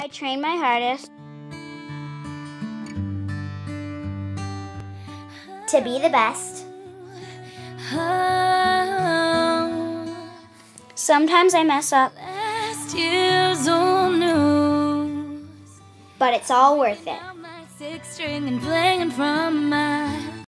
train my hardest to be the best. Sometimes I mess up, Last year's old news. But it's all worth it. Six string and playing from my